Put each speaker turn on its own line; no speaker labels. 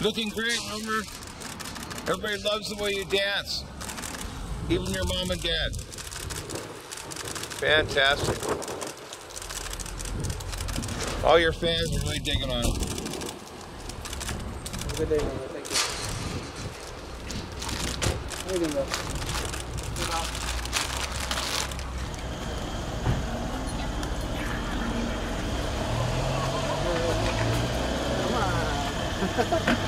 Looking great, Rumer. Everybody loves the way you dance. Even your mom and dad. Fantastic. All your fans are really digging on it.
Have a good day, Rumer. Thank you. How you doing, bro? Come on.